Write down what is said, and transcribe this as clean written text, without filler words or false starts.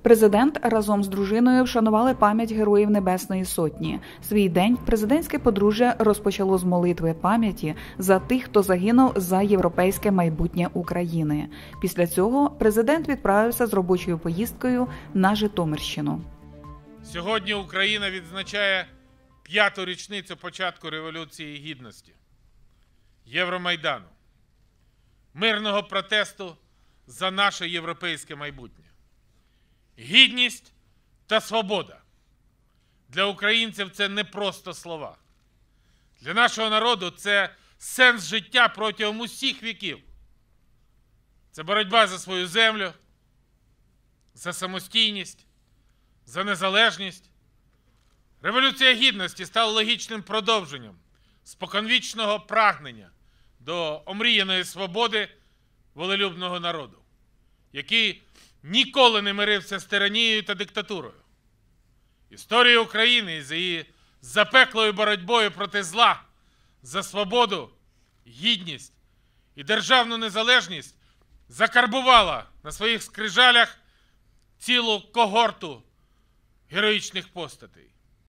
Президент разом з дружиною вшанували пам'ять Героїв Небесної Сотні. Свій день президентське подружжя розпочало з молитви пам'яті за тих, хто загинув за європейське майбутнє України. Після цього президент відправився з робочою поїздкою на Житомирщину. Сьогодні Україна відзначає 5-ту річницю початку Революції Гідності, Євромайдану, мирного протесту за наше європейське майбутнє. Гідність та свобода. Для українців це не просто слова. Для нашого народу це сенс життя протягом усіх віків. Це боротьба за свою землю, за самостійність, за незалежність. Революція Гідності стала логічним продовженням споконвічного прагнення до омріяної свободи волелюбного народу, який ніколи не мирився з тиранією та диктатурою. Історія України з її запеклою боротьбою проти зла, за свободу, гідність і державну незалежність закарбувала на своїх скрижалях цілу когорту героїчних постатей.